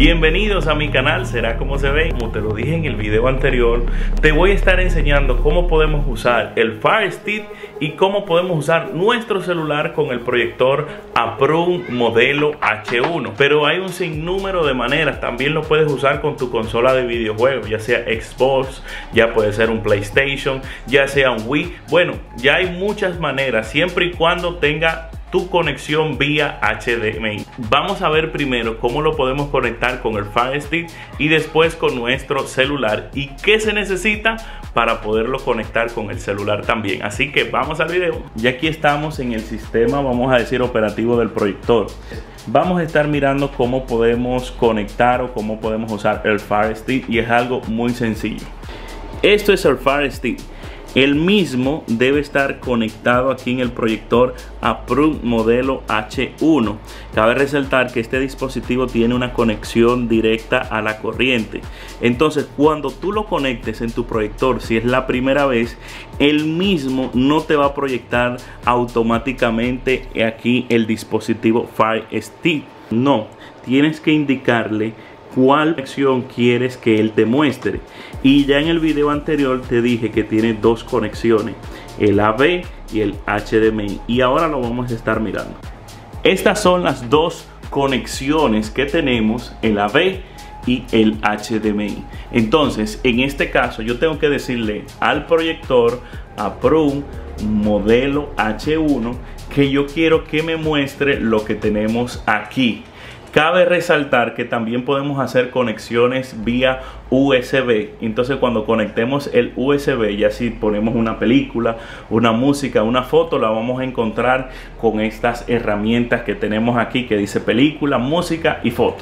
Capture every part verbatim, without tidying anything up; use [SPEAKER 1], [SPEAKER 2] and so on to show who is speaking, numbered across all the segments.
[SPEAKER 1] Bienvenidos a mi canal, será como se ve. Como te lo dije en el video anterior, te voy a estar enseñando cómo podemos usar el Fire Stick y cómo podemos usar nuestro celular con el proyector Aprun modelo H uno. Pero hay un sinnúmero de maneras. También lo puedes usar con tu consola de videojuegos, ya sea Xbox, ya puede ser un PlayStation, ya sea un Wii. Bueno, ya hay muchas maneras, siempre y cuando tenga tu conexión vía H D M I. Vamos a ver primero cómo lo podemos conectar con el Fire Stick y después con nuestro celular y qué se necesita para poderlo conectar con el celular también. Así que vamos al video. Y aquí estamos en el sistema, vamos a decir, operativo del proyector. Vamos a estar mirando cómo podemos conectar o cómo podemos usar el Fire Stick, y es algo muy sencillo. Esto es el Fire Stick. El mismo debe estar conectado aquí en el proyector Aprun modelo H uno. Cabe resaltar que este dispositivo tiene una conexión directa a la corriente. Entonces, cuando tú lo conectes en tu proyector, si es la primera vez, el mismo no te va a proyectar automáticamente aquí el dispositivo Fire Stick. No, tienes que indicarle cuál conexión quieres que él te muestre, y ya en el video anterior te dije que tiene dos conexiones, el A V y el H D M I, y ahora lo vamos a estar mirando. Estas son las dos conexiones que tenemos, el A V y el H D M I. Entonces, en este caso yo tengo que decirle al proyector Aprun modelo H uno que yo quiero que me muestre lo que tenemos aquí. Cabe resaltar que también podemos hacer conexiones vía U S B. Entonces, cuando conectemos el U S B, ya si ponemos una película, una música, una foto, la vamos a encontrar con estas herramientas que tenemos aquí, que dice película, música y foto.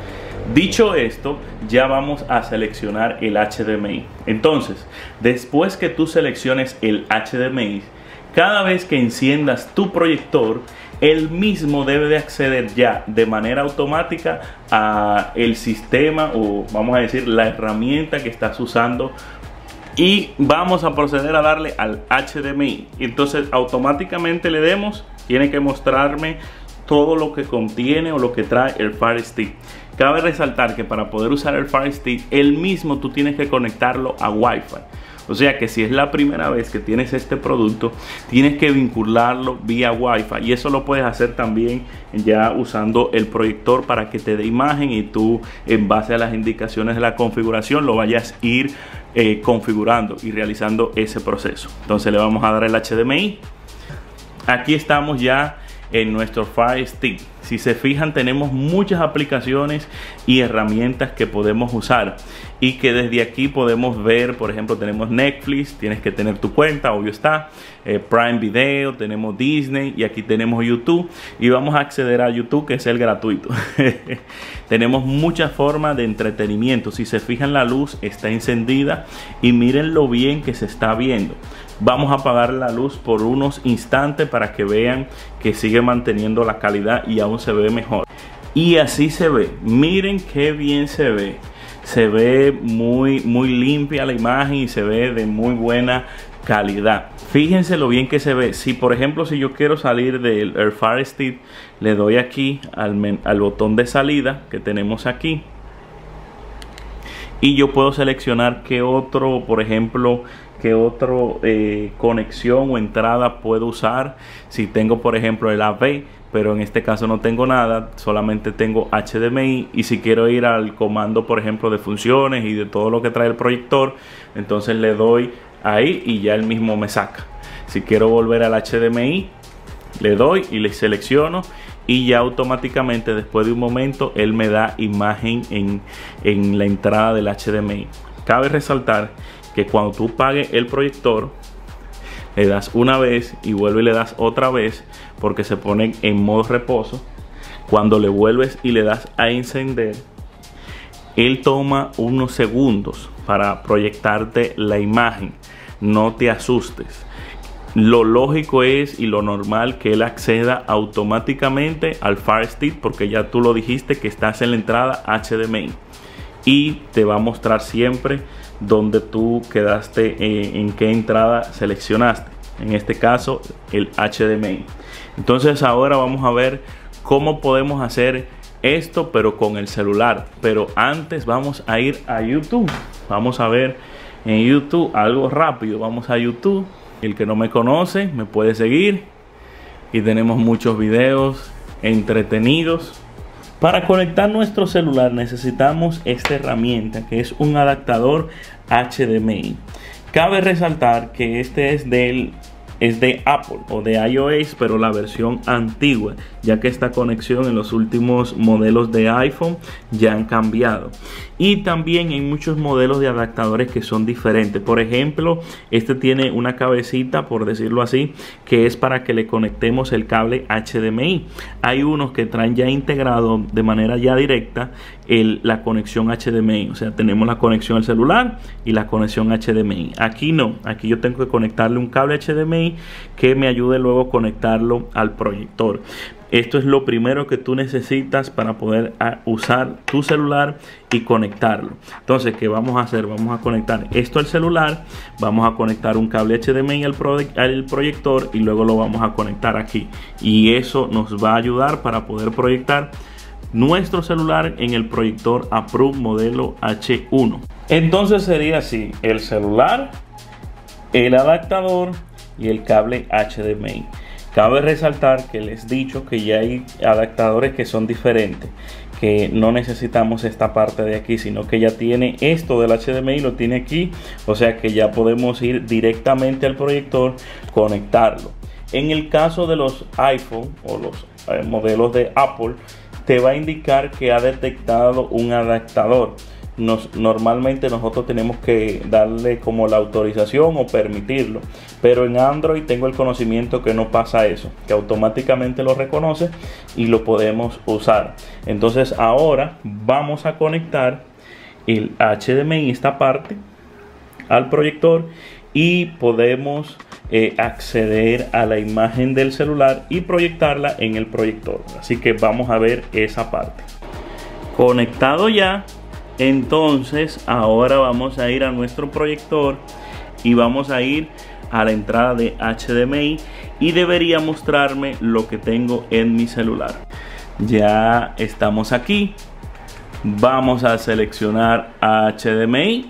[SPEAKER 1] Dicho esto, ya vamos a seleccionar el H D M I. Entonces, después que tú selecciones el H D M I, cada vez que enciendas tu proyector, el mismo debe de acceder ya de manera automática a el sistema, o vamos a decir la herramienta que estás usando, y vamos a proceder a darle al H D M I. Entonces automáticamente le demos, tiene que mostrarme todo lo que contiene o lo que trae el Fire Stick. Cabe resaltar que para poder usar el Fire Stick, el mismo tú tienes que conectarlo a Wi-Fi. O sea que si es la primera vez que tienes este producto, tienes que vincularlo vía Wi-Fi, y eso lo puedes hacer también ya usando el proyector para que te dé imagen, y tú, en base a las indicaciones de la configuración, lo vayas a ir eh, configurando y realizando ese proceso. Entonces le vamos a dar el H D M I. Aquí estamos ya en nuestro Fire Stick. Si se fijan, tenemos muchas aplicaciones y herramientas que podemos usar, y que desde aquí podemos ver. Por ejemplo, tenemos Netflix, tienes que tener tu cuenta, obvio está, eh, Prime Video, tenemos Disney, y aquí tenemos YouTube, y vamos a acceder a YouTube, que es el gratuito. Tenemos muchas formas de entretenimiento. Si se fijan, la luz está encendida y miren lo bien que se está viendo. Vamos a apagar la luz por unos instantes para que vean que sigue manteniendo la calidad y aún se ve mejor. Y así se ve. Miren qué bien se ve. Se ve muy, muy limpia la imagen y se ve de muy buena calidad. Fíjense lo bien que se ve. Si por ejemplo, si yo quiero salir del Fire Stick, le doy aquí al, al botón de salida que tenemos aquí, y yo puedo seleccionar qué otro, por ejemplo, qué otro eh, conexión o entrada puedo usar. Si tengo, por ejemplo, el A V, pero en este caso no tengo nada, solamente tengo H D M I, y si quiero ir al comando, por ejemplo, de funciones y de todo lo que trae el proyector, entonces le doy ahí y ya el mismo me saca. Si quiero volver al H D M I, le doy y le selecciono, y ya automáticamente, después de un momento, él me da imagen en, en la entrada del H D M I. Cabe resaltar que cuando tú pagues el proyector, le das una vez y vuelve y le das otra vez, porque se pone en modo reposo. Cuando le vuelves y le das a encender, él toma unos segundos para proyectarte la imagen. No te asustes. Lo lógico es, y lo normal, que él acceda automáticamente al Fire Stick, porque ya tú lo dijiste que estás en la entrada H D M I, y te va a mostrar siempre donde tú quedaste, eh, en qué entrada seleccionaste, en este caso el H D M I. Entonces ahora vamos a ver cómo podemos hacer esto pero con el celular. Pero antes vamos a ir a YouTube. Vamos a ver en YouTube algo rápido. Vamos a YouTube. El que no me conoce me puede seguir. Y tenemos muchos videos entretenidos. Para conectar nuestro celular necesitamos esta herramienta, que es un adaptador H D M I. Cabe resaltar que este es del es de Apple o de iOS, pero la versión antigua, ya que esta conexión en los últimos modelos de iPhone ya han cambiado. Y también hay muchos modelos de adaptadores que son diferentes. Por ejemplo, este tiene una cabecita, por decirlo así, que es para que le conectemos el cable H D M I. Hay unos que traen ya integrado de manera ya directa el, la conexión H D M I. O sea, tenemos la conexión al celular y la conexión H D M I. Aquí no, aquí yo tengo que conectarle un cable H D M I que me ayude luego a conectarlo al proyector. Esto es lo primero que tú necesitas para poder usar tu celular y conectarlo. Entonces, ¿qué vamos a hacer? Vamos a conectar esto al celular, vamos a conectar un cable H D M I al, pro al proyector y luego lo vamos a conectar aquí. Y eso nos va a ayudar para poder proyectar nuestro celular en el proyector Approve modelo H uno. Entonces sería así: el celular, el adaptador y el cable H D M I. Cabe resaltar que les he dicho que ya hay adaptadores que son diferentes, que no necesitamos esta parte de aquí, sino que ya tiene esto del H D M I, lo tiene aquí, o sea que ya podemos ir directamente al proyector, conectarlo. En el caso de los iPhone o los eh, modelos de Apple, te va a indicar que ha detectado un adaptador. Nos, normalmente nosotros tenemos que darle como la autorización o permitirlo, pero en Android tengo el conocimiento que no pasa eso, que automáticamente lo reconoce y lo podemos usar. Entonces ahora vamos a conectar el H D M I, esta parte, al proyector y podemos eh, acceder a la imagen del celular y proyectarla en el proyector. Así que vamos a ver esa parte. Conectado ya. Entonces ahora vamos a ir a nuestro proyector y vamos a ir a la entrada de H D M I y debería mostrarme lo que tengo en mi celular. Ya estamos aquí. Vamos a seleccionar H D M I.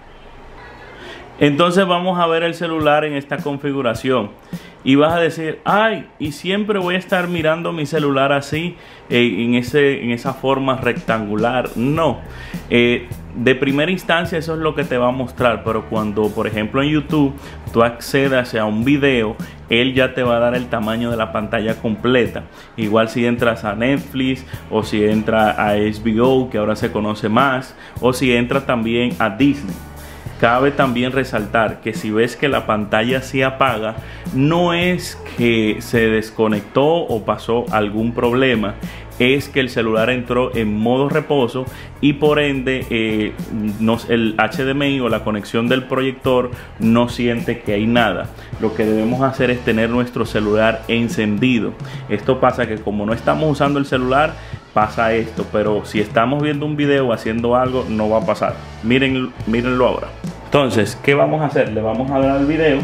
[SPEAKER 1] Entonces vamos a ver el celular en esta configuración. Y vas a decir, ay, y siempre voy a estar mirando mi celular así, eh, en, ese, en esa forma rectangular. No, eh, de primera instancia eso es lo que te va a mostrar, pero cuando, por ejemplo, en YouTube tú accedas a un video, él ya te va a dar el tamaño de la pantalla completa. Igual si entras a Netflix o si entras a H B O, que ahora se conoce más, o si entras también a Disney. Cabe también resaltar que si ves que la pantalla se apaga, no es que se desconectó o pasó algún problema, es que el celular entró en modo reposo y por ende eh, nos, el H D M I o la conexión del proyector no siente que hay nada. Lo que debemos hacer es tener nuestro celular encendido. Esto pasa que como no estamos usando el celular, pasa esto, pero si estamos viendo un video o haciendo algo, no va a pasar. Miren, mírenlo ahora. Entonces, ¿qué vamos a hacer? Le vamos a dar al video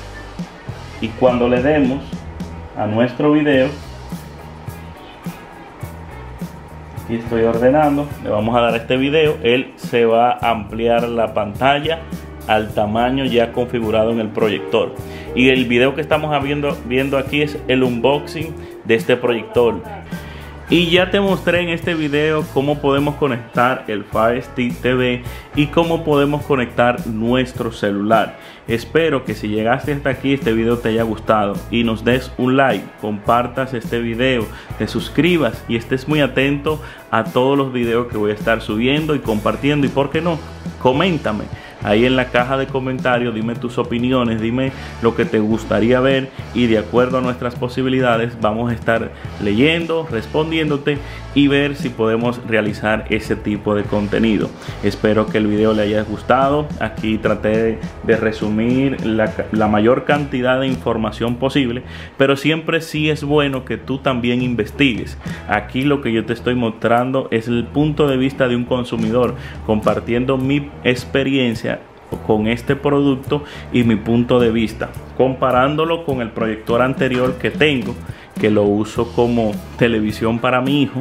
[SPEAKER 1] y cuando le demos a nuestro video, aquí estoy ordenando, le vamos a dar a este video, él se va a ampliar la pantalla al tamaño ya configurado en el proyector. Y el video que estamos viendo, viendo aquí es el unboxing de este proyector. Y ya te mostré en este video cómo podemos conectar el Fire Stick T V y cómo podemos conectar nuestro celular. Espero que si llegaste hasta aquí este video te haya gustado y nos des un like, compartas este video, te suscribas y estés muy atento a todos los videos que voy a estar subiendo y compartiendo. Y por qué no, coméntame ahí en la caja de comentarios, dime tus opiniones, dime lo que te gustaría ver y de acuerdo a nuestras posibilidades vamos a estar leyendo, respondiéndote y ver si podemos realizar ese tipo de contenido. Espero que el video le haya gustado. Aquí traté de resumir la, la mayor cantidad de información posible, pero siempre sí es bueno que tú también investigues. Aquí lo que yo te estoy mostrando es el punto de vista de un consumidor, compartiendo mi experiencia con este producto y mi punto de vista, comparándolo con el proyector anterior que tengo, que lo uso como televisión para mi hijo,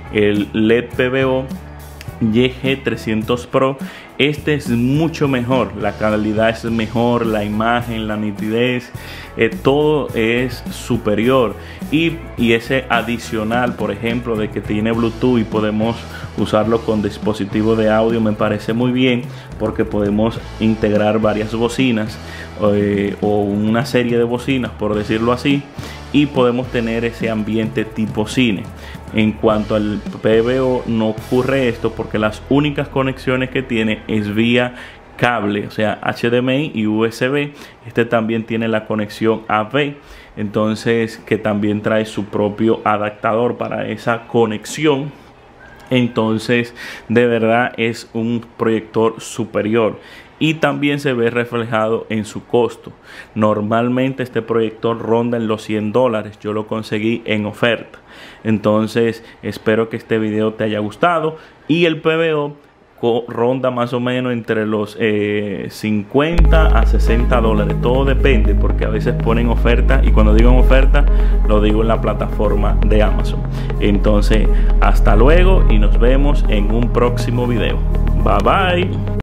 [SPEAKER 1] el L E D P V O Y G trescientos Pro. Este es mucho mejor, la calidad es mejor, la imagen, la nitidez, eh, todo es superior. Y, y ese adicional, por ejemplo, de que tiene Bluetooth y podemos usarlo con dispositivo de audio, me parece muy bien, porque podemos integrar varias bocinas eh, o una serie de bocinas, por decirlo así, y podemos tener ese ambiente tipo cine. En cuanto al P V O, no ocurre esto porque las únicas conexiones que tiene es vía cable, o sea, H D M I y U S B. Este también tiene la conexión A V, entonces, que también trae su propio adaptador para esa conexión. Entonces, de verdad es un proyector superior y también se ve reflejado en su costo. Normalmente este proyector ronda en los cien dólares. Yo lo conseguí en oferta. Entonces, espero que este video te haya gustado. Y el P V O ronda más o menos entre los eh, cincuenta a sesenta dólares. Todo depende, porque a veces ponen oferta, y cuando digo en oferta lo digo en la plataforma de Amazon. Entonces, hasta luego y nos vemos en un próximo video. Bye bye.